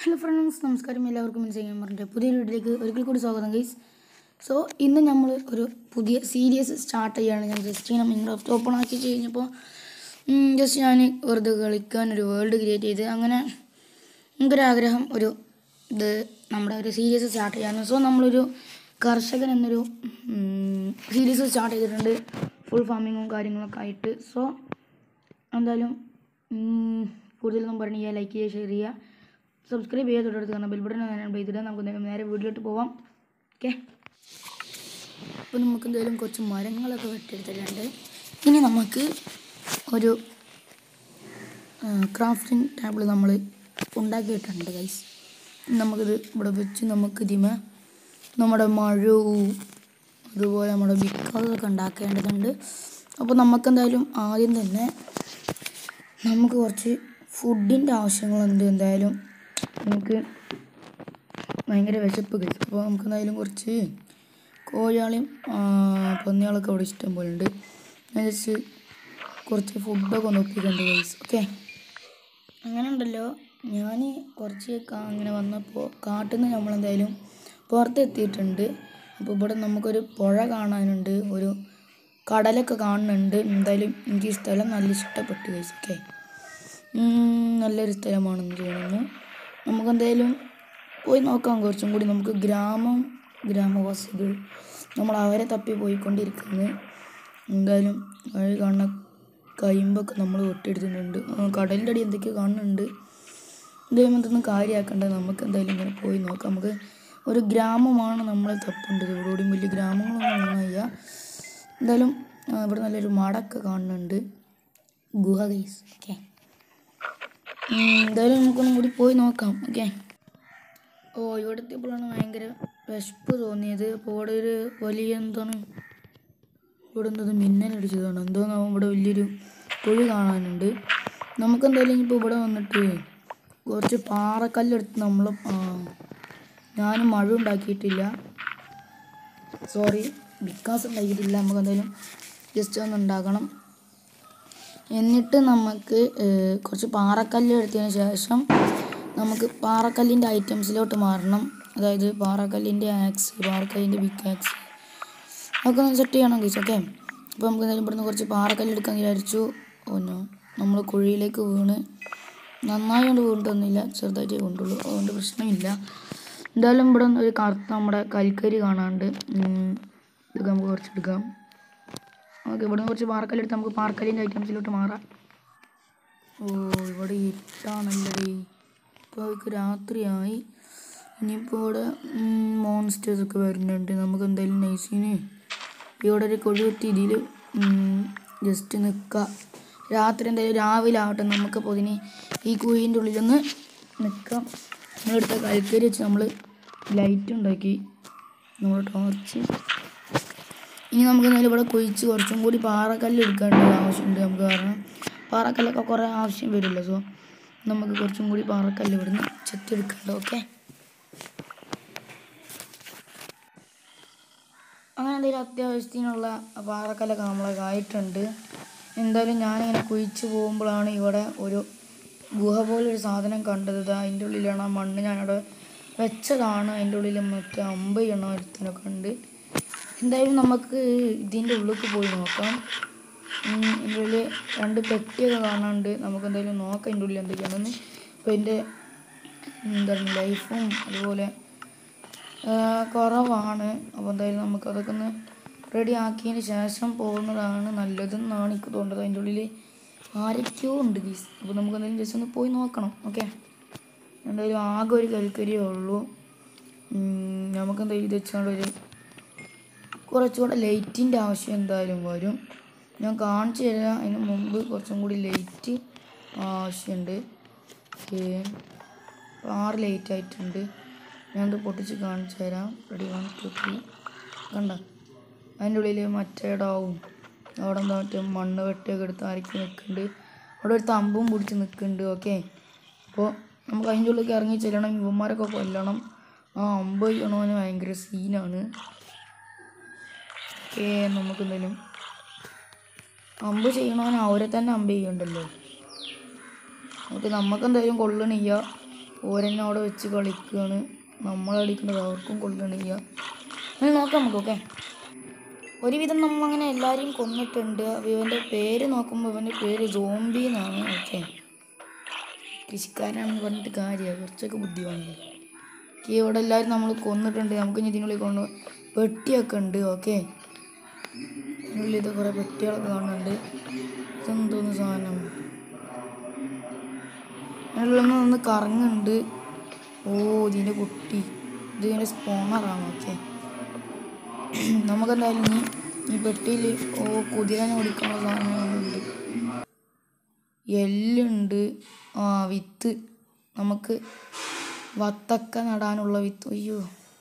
Hello friends, നമസ്കാരം. എല്ലാവർക്കും ചെയ്യാൻ പറഞ്ഞിട്ട് പുതിയൊരു വീഡിയോയിലേക്ക് ഒരിക്കൽ കൂടി സ്വാഗതം ഗൈസ്. സോ ഇന്ന് നമ്മൾ ഒരു പുതിയ സീരീസ് സ്റ്റാർട്ട് ചെയ്യുകയാണ്. ഞാൻ ജസ്റ്റ് ഇങ്ങനെ മിൻക്രാഫ്റ്റ് ഓപ്പൺ ആക്കി കഴിഞ്ഞപ്പോൾ ജസ്റ്റ് ഞാൻ വെറുതെ കളിക്കാൻ ഒരു വേൾഡ് ക്രിയേറ്റ് ചെയ്ത് അങ്ങനെ എനിക്കൊരാഗ്രഹം ഇത് നമ്മുടെ ഒരു സീരീസ് സ്റ്റാർട്ട് ചെയ്യാമെന്ന്. സോ നമ്മളൊരു കർഷകൻ എന്നൊരു സീരീസ് സ്റ്റാർട്ട് ചെയ്തിട്ടുണ്ട്, ഫുൾ ഫാമിങ്ങും കാര്യങ്ങളൊക്കെ ആയിട്ട്. സോ എന്തായാലും കൂടുതലൊന്നും പറഞ്ഞില്ല, ലൈക്ക് ചെയ്യുക, ഷെയർ ചെയ്യുക, സബ്സ്ക്രൈബ് ചെയ്യുക, തൊട്ടടുത്ത് കാരണം ബെൽ ബട്ടൺ എനേബിൾ ചെയ്തിട്ട് നമുക്ക് നേരെ വീഡിയോയിലോട്ട് പോവാം. ഓക്കെ, അപ്പോൾ നമുക്ക് എന്തായാലും കുറച്ച് മരങ്ങളൊക്കെ വെട്ടിയെടുത്തിട്ടുണ്ട്. ഇനി നമുക്ക് ഒരു ക്രാഫ്റ്റിംഗ് ടേബിൾ നമ്മൾ ഉണ്ടാക്കിയിട്ടുണ്ട് ഗൈസ്. നമുക്കിത് ഇവിടെ വെച്ച് നമുക്കിതിമേ നമ്മുടെ മഴവും അതുപോലെ നമ്മുടെ ബിക്കാസൊക്കെ ഉണ്ടാക്കേണ്ടതുണ്ട്. അപ്പോൾ നമുക്കെന്തായാലും ആദ്യം തന്നെ നമുക്ക് കുറച്ച് ഫുഡിൻ്റെ ആവശ്യങ്ങളുണ്ട്. എന്തായാലും നമുക്ക് ഭയങ്കര വിശപ്പ് കഴിച്ചു. അപ്പോൾ നമുക്ക് എന്തായാലും കുറച്ച് കോഴിയാളെയും പന്നികളൊക്കെ അവിടെ ഇഷ്ടം പോലെ ഉണ്ട്. ഞാൻ ജസ്റ്റ് കുറച്ച് ഫുഡൊക്കെ ഒന്ന് ഒപ്പിക്കുന്നുണ്ട് ഗൈസ്. ഓക്കെ, അങ്ങനെ ഉണ്ടല്ലോ, ഞാൻ കുറച്ച് അങ്ങനെ വന്നപ്പോൾ കാട്ടിൽ നിന്ന് നമ്മളെന്തായാലും പുറത്തെത്തിയിട്ടുണ്ട്. അപ്പോൾ ഇവിടെ നമുക്കൊരു പുഴ കാണാനുണ്ട്, ഒരു കടലൊക്കെ കാണുന്നുണ്ട്. എന്തായാലും എനിക്ക് ഈ സ്ഥലം നല്ല ഇഷ്ടപ്പെട്ടു ഗൈസ്. ഓക്കെ, നല്ലൊരു സ്ഥലമാണെന്ന് തോന്നുന്നു. നമുക്കെന്തായാലും പോയി നോക്കാം. കുറച്ചും കൂടി നമുക്ക് ഗ്രാമവാസികൾ നമ്മൾ അവരെ തപ്പി പോയിക്കൊണ്ടിരിക്കുന്നത്. എന്തായാലും വഴി കാണുന്ന കയ്യുമ്പൊക്കെ നമ്മൾ ഒട്ടിയെടുത്തിട്ടുണ്ട്. കടലിൻ്റെ അടി എന്തൊക്കെയോ കാണുന്നുണ്ട്. എന്തായാലും അതൊന്നും കാര്യമാക്കേണ്ടത്, നമുക്ക് എന്തായാലും ഇങ്ങനെ പോയി നോക്കാം. നമുക്ക് ഒരു ഗ്രാമമാണ് നമ്മളെ തപ്പേണ്ടത്. ഇവിടെയും വലിയ ഗ്രാമങ്ങളൊന്നും കാണാനില്ല. എന്തായാലും ഇവിടെ നല്ലൊരു മടൊക്കെ കാണുന്നുണ്ട്, ഗുഹ ഗൈസ്. ഓക്കെ, എന്തായാലും നമുക്കൊന്നും കൂടി പോയി നോക്കാം. ഓക്കെ, ഇവിടെ എത്തിയപ്പോഴാണ് ഭയങ്കര വിശപ്പ് തോന്നിയത്. അപ്പോൾ ഇവിടെ ഒരു വലിയ ഇവിടെ എന്തത് മിന്നലടിച്ചതാണ് എന്തോന്നാവും. ഇവിടെ വലിയൊരു കുഴി കാണാനുണ്ട്. നമുക്കെന്തായാലും ഇപ്പോൾ ഇവിടെ വന്നിട്ട് കുറച്ച് പാറക്കല്ലെടുത്ത് ഞാനും മഴ ഉണ്ടാക്കിയിട്ടില്ല, സോറി ബിക്കാസ് ഉണ്ടാക്കിയിട്ടില്ല. നമുക്കെന്തായാലും ജസ്റ്റ് ഒന്ന് ഉണ്ടാക്കണം. എന്നിട്ട് നമുക്ക് കുറച്ച് പാറക്കല്ല് എടുത്തതിന് ശേഷം നമുക്ക് പാറക്കല്ലിൻ്റെ ഐറ്റംസിലോട്ട് മാറണം. അതായത് പാറക്കല്ലിൻ്റെ ആക്സ്, പാറക്കല്ലിൻ്റെ ബിഗ് ആക്സ് അതൊക്കെ ഒന്ന് സെറ്റ് ചെയ്യണം ഗൈസ്. ഓക്കെ, അപ്പോൾ നമുക്ക് എന്തായാലും ഇവിടുന്ന് കുറച്ച് പാറക്കല്ല് എടുക്കാൻ വിചാരിച്ചു. നമ്മൾ കുഴിയിലേക്ക് വീണ് നന്നായി കൊണ്ട് വീണിട്ടൊന്നുമില്ല, ചെറുതായിട്ടേ കൊണ്ടുള്ളൂ, അതുകൊണ്ട് പ്രശ്നമില്ല. എന്തായാലും ഇവിടെ ഒരു കറുത്ത നമ്മുടെ കൽക്കരി കാണാണ്ട്, ഇതൊക്കെ നമുക്ക് കുറച്ചെടുക്കാം. ഓക്കെ, ഇവിടെ കുറച്ച് പാറക്കല്ലെടുത്ത് നമുക്ക് പാറക്കല്ലിൻ്റെ ഐറ്റംസിലോട്ട് മാറാം. ഇവിടെ ഇരുട്ടാണല്ലേ, ഇപ്പോൾ രാത്രിയായി. ഇനിയിപ്പോൾ ഇവിടെ മോൺസ്റ്റേഴ്സൊക്കെ വരുന്നുണ്ട്. നമുക്ക് എന്തായാലും നൈസിന് ഇവിടെ ഒരു കൊഴുകുത്തി ഇതിൽ ജസ്റ്റ് നിൽക്കുക. രാത്രി എന്തായാലും രാവിലെ ആവട്ടെ, നമുക്കപ്പോൾ ഇതിന് ഈ കുഴീൻ്റെ ഉള്ളിലൊന്ന് നിൽക്കാം. നമ്മളെടുത്ത കൽക്കരി വെച്ച് നമ്മൾ ലൈറ്റ് ഉണ്ടാക്കി, നമ്മൾ ടോർച്ച്. ഇനി നമുക്ക് എന്തായാലും ഇവിടെ കുഴിച്ച് കുറച്ചും കൂടി പാറക്കല്ല് എടുക്കേണ്ട ആവശ്യമുണ്ട് നമുക്ക്, കാരണം പാറക്കല്ലൊക്കെ കുറേ ആവശ്യം വരില്ല. സോ നമുക്ക് കുറച്ചും കൂടി പാറക്കല്ല് ഇവിടുന്ന് ചെത്തിയെടുക്കണ്ട. ഓക്കെ, അങ്ങനെ എന്തെങ്കിലും അത്യാവശ്യത്തിനുള്ള പാറക്കല്ലൊക്കെ നമ്മളൊക്കെ ആയിട്ടുണ്ട്. എന്തായാലും ഞാനിങ്ങനെ കുഴിച്ച് പോകുമ്പോഴാണ് ഇവിടെ ഒരു ഗുഹ പോലൊരു സാധനം കണ്ടത്. അതിൻ്റെ ഉള്ളിലാണ് ആ മണ്ണ് ഞാനവിടെ വെച്ചതാണ്. അതിൻ്റെ ഉള്ളിൽ മറ്റേ അമ്പ് ചെയ്യണ ഒരുത്തനൊക്കെ ഉണ്ട്. എന്തായാലും നമുക്ക് ഇതിൻ്റെ ഉള്ളിലേക്ക് പോയി നോക്കാം. ഇതിൻ്റെ ഉള്ളിൽ 2 പെട്ടിയൊക്കെ കാണാനുണ്ട്. നമുക്ക് എന്തായാലും നോക്കാം ഇതിൻ്റെ ഉള്ളിൽ എന്തൊക്കെയാണെന്ന്. അപ്പോൾ എൻ്റെ ലൈഫും അതുപോലെ കുറവാണ്. അപ്പോൾ എന്തായാലും നമുക്കതൊക്കെ ഒന്ന് റെഡി ആക്കിയതിന് ശേഷം പോകുന്നതാണ് നല്ലതെന്നാണ് എനിക്ക് തോന്നുന്നത്. അതിൻ്റെ ഉള്ളിൽ ആരൊക്കെയോ ഉണ്ട് ഗീസ്. അപ്പോൾ നമുക്ക് എന്തായാലും ജസ്റ്റ് ഒന്ന് പോയി നോക്കണം. ഓക്കെ, എന്തായാലും ആകെ ഒരു കൽക്കരിയേ ഉള്ളൂ. നമുക്കെന്തായാലും ഇത് വെച്ചുകൊണ്ടൊരു കുറച്ചുകൂടെ ലൈറ്റിൻ്റെ ആവശ്യം എന്തായാലും വരും. ഞാൻ കാണിച്ചു തരാം. അതിന് മുമ്പ് കുറച്ചും കൂടി ലൈറ്റ് ആവശ്യമുണ്ട്. 6 ലൈറ്റ് ആയിട്ടുണ്ട്. ഞാനത് പൊട്ടിച്ച് കാണിച്ചു തരാം. റെഡി 1 2 3 കണ്ട, അതിൻ്റെ ഉള്ളിൽ മറ്റേടാവും. അവിടെ എന്താ മറ്റേ മണ്ണ് വെട്ടിയൊക്കെ എടുത്ത് ആരൊക്കെ നിൽക്കുന്നുണ്ട്. അവിടെ ഒരു തമ്പും പിടിച്ച് നിൽക്കുന്നുണ്ട്. ഓക്കെ, അപ്പോൾ നമുക്ക് അതിൻ്റെ ഉള്ളിലേക്ക് ഇറങ്ങി ചെല്ലണം. ഇവന്മാരൊക്കെ കൊല്ലണം. അമ്പ് ചെയ്യണവന് ഭയങ്കര സീനാണ്. ഓക്കെ, നമുക്കെന്തായാലും അമ്പ് ചെയ്യണവന് അവരെ തന്നെ അമ്പ് ചെയ്യണ്ടല്ലോ. ഓക്കെ, നമുക്കെന്തായാലും കൊള്ളണില്ല. ഓരെന്നെ അവിടെ വെച്ച് കളിക്കുകയാണ്. നമ്മൾ കളിക്കേണ്ടത് അവർക്കും കൊല്ലണില്ല. അങ്ങനെ നോക്കാം നമുക്ക്. ഓക്കെ, ഒരുവിധം നമ്മളങ്ങനെ എല്ലാവരെയും കൊന്നിട്ടുണ്ട്. ഇവൻ്റെ പേര് നോക്കുമ്പോൾ ഇവൻ്റെ പേര് സോംബി എന്നാണ്. ഓക്കെ, കൃഷിക്കാരനാണെന്ന് പറഞ്ഞിട്ട് കാര്യമാണ്, കുറച്ചൊക്കെ ബുദ്ധി വേണമല്ലോ. ഇവിടെ എല്ലാവരും നമ്മൾ കൊന്നിട്ടുണ്ട്. നമുക്ക് ഇനി ഇതിനുള്ളിൽ കൊണ്ട് പെട്ടിയൊക്കെ ഉണ്ട്. ഓക്കെ, ഇതിനുള്ളിൽ ഇത് കുറേ പെട്ടികളൊക്കെ കാണുന്നുണ്ട്. ഇതെന്തോന്ന് സാധനം, അതിനുള്ളിൽ ഒന്ന് കറങ്ങുന്നുണ്ട്. ഓ, ഇതിൻ്റെ കുട്ടി, ഇത് ഇതിൻ്റെ സ്പോണറാണ്. ഓക്കെ, നമുക്കെന്തായാലും ഈ പെട്ടിയിൽ കുതിരനെ ഓടിക്കാനുള്ള സാധനങ്ങളുണ്ട്. എല്ലുണ്ട്. വിത്ത്, നമുക്ക് വത്തക്ക നടാനുള്ള വിത്ത്. അയ്യോ,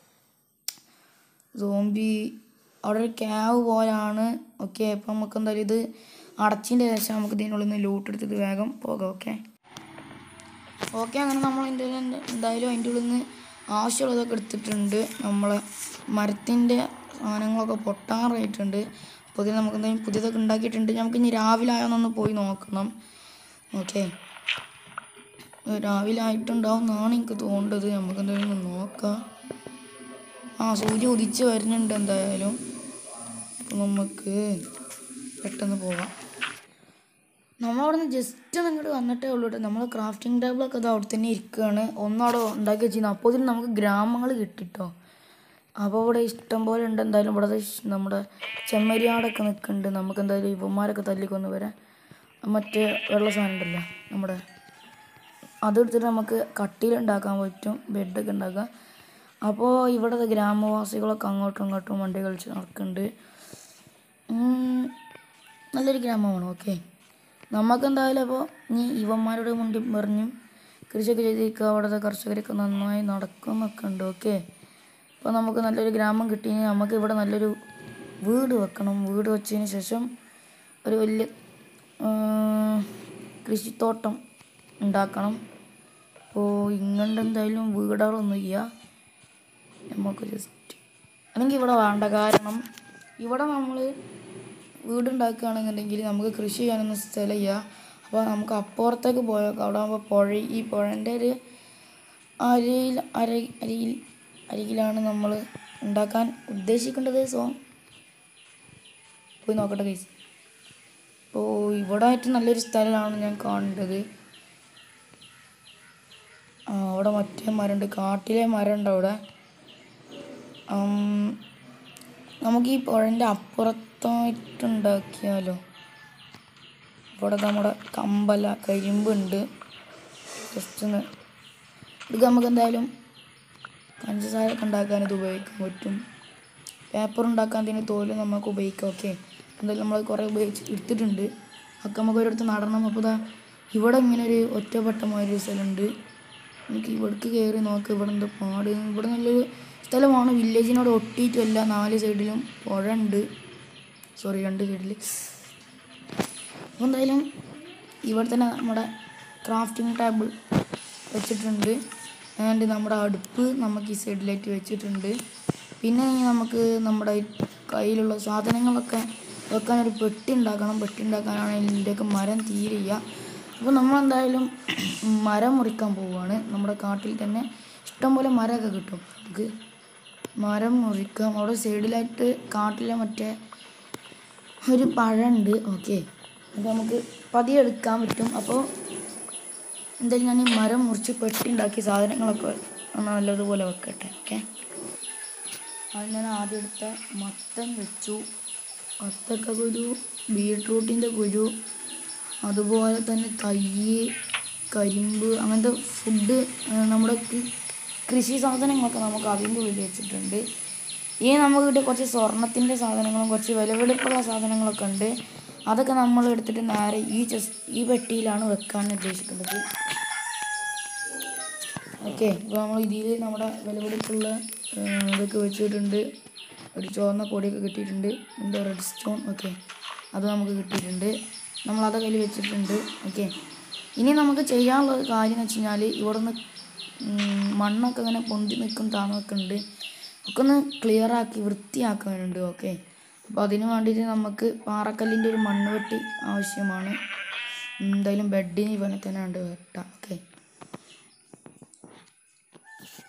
സോംബി അവിടെ ഒരു ക്യാവ് പോലാണ്. ഓക്കെ, അപ്പം നമുക്ക് എന്തായാലും ഇത് അടച്ചതിൻ്റെ ശേഷം നമുക്ക് ഇതിനുള്ളിൽ നിന്ന് ലൂട്ട് എടുത്തിട്ട് വേഗം പോകാം. ഓക്കെ, അങ്ങനെ നമ്മൾ എന്തായാലും അതിൻ്റെ ഉള്ളിൽ നിന്ന് ആവശ്യമുള്ളതൊക്കെ എടുത്തിട്ടുണ്ട്. നമ്മളെ മരത്തിൻ്റെ സാധനങ്ങളൊക്കെ പൊട്ടാറായിട്ടുണ്ട്. അപ്പോൾ ഇതിൽ നമുക്ക് എന്തായാലും പുതിയതൊക്കെ ഉണ്ടാക്കിയിട്ടുണ്ട്. നമുക്ക് ഇനി രാവിലെ ആയാന്നൊന്ന് പോയി നോക്കണം. ഓക്കെ, രാവിലെ ആയിട്ടുണ്ടാവും എന്നാണ് എനിക്ക് തോന്നുന്നത്. നമുക്ക് എന്തായാലും ഒന്ന് നോക്കാം. സൂര്യ ഉദിച്ച് വരുന്നുണ്ട് എന്തായാലും. അപ്പം നമുക്ക് പെട്ടെന്ന് പോകാം. നമ്മളവിടെ നിന്ന് ജസ്റ്റ് അങ്ങോട്ട് വന്നിട്ടേ ഉള്ളൂ കേട്ടോ. നമ്മൾ ക്രാഫ്റ്റിംഗ് ടേബിളൊക്കെ അത് അവിടെ തന്നെ ഇരിക്കുകയാണ്. ഒന്നവിടെ ഉണ്ടാക്കി വെച്ചിരുന്നു. അപ്പോൾ ഇതിന് നമുക്ക് ഗ്രാമങ്ങൾ കിട്ടിട്ടോ. അപ്പോൾ ഇവിടെ ഇഷ്ടം പോലെ ഉണ്ട്. എന്തായാലും ഇവിടെ നമ്മുടെ ചെമ്മരിയാടൊക്കെ നിൽക്കുന്നുണ്ട്. നമുക്ക് എന്തായാലും ഇവന്മാരൊക്കെ തല്ലിക്കൊന്ന് വരാം. മറ്റേ വെള്ള സാധനം ഉണ്ടല്ലോ നമ്മുടെ, അതെടുത്തിട്ട് നമുക്ക് കട്ടിലുണ്ടാക്കാൻ പറ്റും, ബെഡൊക്കെ ഉണ്ടാക്കാം. അപ്പോൾ ഇവിടെ ഗ്രാമവാസികളൊക്കെ അങ്ങോട്ടും ഇങ്ങോട്ടും വണ്ടി കളിച്ച് നടക്കുന്നുണ്ട്. നല്ലൊരു ഗ്രാമമാണ്. ഓക്കെ, നമുക്കെന്തായാലും അപ്പോൾ ഇനി ഇവന്മാരുടെ മുന്നിൽ പറഞ്ഞു കൃഷിയൊക്കെ ചെയ്തിരിക്കുക. അവിടുത്തെ കർഷകരൊക്കെ നന്നായി നടക്കുന്നൊക്കെ ഉണ്ട്. ഓക്കെ, അപ്പോൾ നമുക്ക് നല്ലൊരു ഗ്രാമം കിട്ടി. നമുക്ക് ഇവിടെ നല്ലൊരു വീട് വെക്കണം. വീട് വെച്ചതിന് ശേഷം ഒരു വലിയ കൃഷിത്തോട്ടം ഉണ്ടാക്കണം. അപ്പോൾ ഇങ്ങോട്ട് എന്തായാലും വീടുകളൊന്നും ഇല്ല. നമുക്ക് ജസ്റ്റ് അല്ലെങ്കിൽ ഇവിടെ വേണ്ട, കാരണം ഇവിടെ നമ്മൾ വീടുണ്ടാക്കുകയാണെന്നുണ്ടെങ്കിൽ നമുക്ക് കൃഷി ചെയ്യാനൊന്നും സ്ഥലമില്ല. അപ്പോൾ നമുക്ക് അപ്പുറത്തേക്ക് പോയേക്കാം. അവിടെ ആകുമ്പോൾ ഈ പുഴൻ്റെ ഒരു അരികിലാണ് നമ്മൾ ഉണ്ടാക്കാൻ ഉദ്ദേശിക്കേണ്ടത്. പോയി നോക്കട്ടെ ഗൈസ്. അപ്പോൾ ഇവിടെ ആയിട്ട് നല്ലൊരു സ്ഥലമാണ് ഞാൻ കാണേണ്ടത്. അവിടെ മറ്റേ മരമുണ്ട്, കാട്ടിലെ മരമുണ്ട് അവിടെ. നമുക്ക് ഈ പുഴൻ്റെ അപ്പുറത്തായിട്ടുണ്ടാക്കിയാലോ. ഇവിടെ നമ്മുടെ കമ്പല കരിമ്പുണ്ട്. ജസ്റ്റ് ഒന്ന് ഇത് നമുക്ക് എന്തായാലും പഞ്ചസാരയൊക്കെ ഉണ്ടാക്കാൻ ഇത് ഉപയോഗിക്കാൻ പറ്റും. പേപ്പർ ഉണ്ടാക്കാൻ ഇതിന് തോല് നമുക്ക് ഉപയോഗിക്കാം. ഓക്കെ, എന്തായാലും നമ്മൾ കുറേ എടുത്തിട്ടുണ്ട്. ഒക്കെ നമുക്ക് ഒരിടത്ത് നടണം. അപ്പോൾ ഇവിടെ ഇങ്ങനെ ഒരു ഒറ്റപ്പെട്ടമായൊരു സ്ഥലമുണ്ട്. നമുക്ക് ഇവിടേക്ക് കയറി നോക്കാം. ഇവിടെ എന്താ പാട്. ഇവിടെ നല്ലൊരു സ്ഥലമാണ്. വില്ലേജിനോട് ഒട്ടിയിട്ടല്ല, 4 സൈഡിലും പുഴ ഉണ്ട്. 2 സൈഡിൽ. അപ്പോൾ എന്തായാലും ഇവിടെ തന്നെ നമ്മുടെ ക്രാഫ്റ്റിംഗ് ടേബിൾ വെച്ചിട്ടുണ്ട്. ആൻഡ് നമ്മുടെ അടുപ്പ് നമുക്ക് ഈ സൈഡിലേക്ക് വെച്ചിട്ടുണ്ട്. പിന്നെ നമുക്ക് നമ്മുടെ കയ്യിലുള്ള സാധനങ്ങളൊക്കെ വെക്കാനൊരു പെട്ടി ഉണ്ടാക്കണം. പെട്ടി ഉണ്ടാക്കാനാണെങ്കിൽ ഇതിൻ്റെയൊക്കെ മരം തീരില്ല. അപ്പോൾ നമ്മളെന്തായാലും മരം മുറിക്കാൻ പോവുകയാണ്. നമ്മുടെ കാട്ടിൽ തന്നെ ഇഷ്ടംപോലെ മരമൊക്കെ കിട്ടും. നമുക്ക് മരം മുറിക്കാം. അവിടെ സൈഡിലായിട്ട് കാട്ടിലെ മറ്റേ ഒരു പഴമുണ്ട്. ഓക്കെ, അപ്പോൾ നമുക്ക് പതിയെ എടുക്കാൻ പറ്റും. അപ്പോൾ എന്തായാലും ഞാൻ ഈ മരം മുറിച്ച് പെട്ടി ഉണ്ടാക്കി സാധനങ്ങളൊക്കെ നല്ലതുപോലെ വെക്കട്ടെ. ഓക്കെ, അത് ഞാൻ ആദ്യം എടുത്ത മത്തൻ വെച്ചു, വത്തക്ക കുരു, ബീട്രൂട്ടിൻ്റെ കുരു, അതുപോലെ തന്നെ തയ്യ്, കരിമ്പ്, അങ്ങനത്തെ ഫുഡ്, നമ്മുടെ കൃഷി സാധനങ്ങളൊക്കെ നമുക്ക് അതിൻ്റെ ഉള്ളിൽ വെച്ചിട്ടുണ്ട്. ഇനി നമുക്ക് കിട്ടിയ കുറച്ച് സ്വർണത്തിൻ്റെ സാധനങ്ങളും കുറച്ച് വിലപിടിപ്പുള്ള സാധനങ്ങളൊക്കെ ഉണ്ട്. അതൊക്കെ നമ്മൾ എടുത്തിട്ട് നേരെ ഈ പെട്ടിയിലാണ് വെക്കാൻ ഉദ്ദേശിക്കുന്നത്. ഓക്കെ, അപ്പോൾ നമ്മൾ ഇതിൽ നമ്മുടെ വിലപിടിപ്പുള്ള ഇതൊക്കെ വെച്ചിട്ടുണ്ട്. ഒരു ചുവന്ന പൊടിയൊക്കെ കിട്ടിയിട്ടുണ്ട്. എന്താ റെഡ് സ്റ്റോൺ. ഓക്കെ, അത് നമുക്ക് കിട്ടിയിട്ടുണ്ട്. നമ്മളത് കയ്യിൽ വെച്ചിട്ടുണ്ട്. ഓക്കെ, ഇനി നമുക്ക് ചെയ്യാനുള്ള കാര്യം എന്ന് വെച്ച് കഴിഞ്ഞാൽ ഇവിടെ നിന്ന് മണ്ണൊക്കെ ഇങ്ങനെ പൊന്തി നിൽക്കും, താന്നൊക്കെ ഉണ്ട്. ഒക്കെ ഒന്ന് ക്ലിയറാക്കി വൃത്തിയാക്കാനുണ്ട്. ഓക്കെ, അപ്പോൾ അതിന് വേണ്ടിയിട്ട് നമുക്ക് പാറക്കല്ലിൻ്റെ ഒരു മണ്ണ് വെട്ടി ആവശ്യമാണ്. എന്തായാലും ബെഡിന് ഇവനെ തന്നെ ഉണ്ട് വെട്ടാം. ഓക്കെ,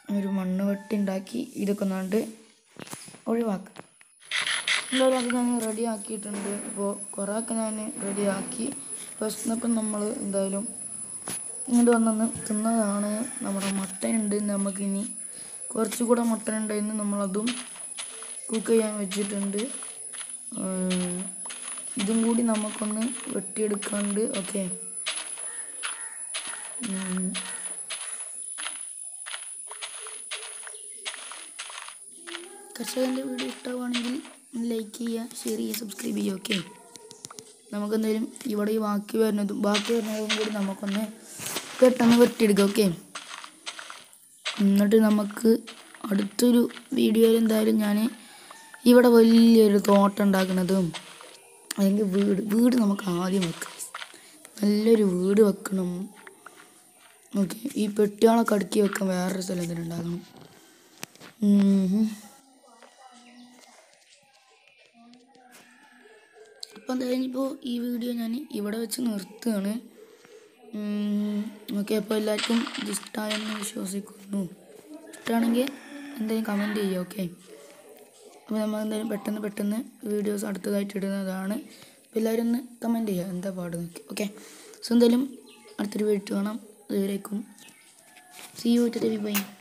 ഒരു മണ്ണ് വെട്ടി ഉണ്ടാക്കി ഇതൊക്കെ ഒന്നാണ്ട് ഒഴിവാക്കുക. എന്തായാലും ഞാൻ റെഡി ആക്കിയിട്ടുണ്ട്. അപ്പോൾ കുറേ ഒക്കെ ഞാൻ റെഡി ആക്കി ഫസ്റ്റിനൊപ്പം നമ്മൾ എന്തായാലും ഇങ്ങോട്ട് വന്നൊന്ന് തിന്നതാണ്. നമ്മുടെ മട്ടൻ ഉണ്ട്, നമുക്കിനി കുറച്ചുകൂടെ മട്ടൻ ഉണ്ടായിരുന്നു, നമ്മളതും കുക്ക് ചെയ്യാൻ വെച്ചിട്ടുണ്ട്. ഇതും കൂടി നമുക്കൊന്ന് വെട്ടിയെടുക്കാണ്ട്. ഓക്കെ, കർഷകൻ്റെ വീഡിയോ ഇഷ്ടമാണെങ്കിൽ ലൈക്ക് ചെയ്യുക, ഷെയർ ചെയ്യുക, സബ്സ്ക്രൈബ് ചെയ്യുക. ഓക്കെ, നമുക്കെന്തായാലും ഇവിടെ ഈ ബാക്കി വരുന്നതും കൂടി നമുക്കൊന്ന് പെട്ടെന്ന് വെട്ടിയെടുക്കാം. ഓക്കെ, എന്നിട്ട് നമുക്ക് അടുത്തൊരു വീഡിയോയിൽ എന്തായാലും ഞാൻ ഇവിടെ വലിയൊരു തോട്ടം ഉണ്ടാക്കുന്നതും അല്ലെങ്കിൽ വീട് നമുക്ക് ആദ്യം വെക്കാം. നല്ലൊരു വീട് വെക്കണം. ഓക്കെ, ഈ പെട്ടികളൊക്കെ അടുക്കി വെക്കാൻ വേറൊരു സ്ഥലത്തിന് ഉണ്ടാക്കണം. അപ്പോൾ എന്തായാലും ഇപ്പോൾ ഈ വീഡിയോ ഞാൻ ഇവിടെ വെച്ച് നിർത്തുകയാണ്. ഓക്കെ, അപ്പോൾ എല്ലാവർക്കും ഇത് ഇഷ്ടമായെന്ന് വിശ്വസിക്കുന്നു. ഇഷ്ടമാണെങ്കിൽ എന്തായാലും കമൻറ്റ് ചെയ്യുക. ഓക്കെ, അപ്പോൾ നമ്മൾ എന്തായാലും പെട്ടെന്ന് വീഡിയോസ് അടുത്തതായിട്ട് ഇടുന്നതാണ്. അപ്പോൾ എല്ലാവരും ഒന്ന് കമൻറ്റ് ചെയ്യുക എന്താ പാട് നോക്കി. ഓക്കെ, സോ എന്തായാലും അടുത്തൊരു വീഡിയോ കാണാം. അതുവരേക്കും സീ യു, ബൈ.